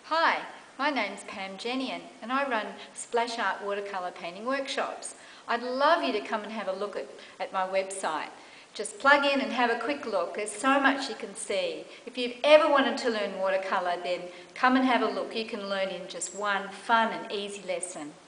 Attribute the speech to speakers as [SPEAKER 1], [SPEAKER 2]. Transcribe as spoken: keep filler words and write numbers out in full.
[SPEAKER 1] Hi, my name's Pam Jennion and I run Splashart watercolour painting workshops. I'd love you to come and have a look at, at my website. Just plug in and have a quick look. There's so much you can see. If you've ever wanted to learn watercolour, then come and have a look. You can learn in just one fun and easy lesson.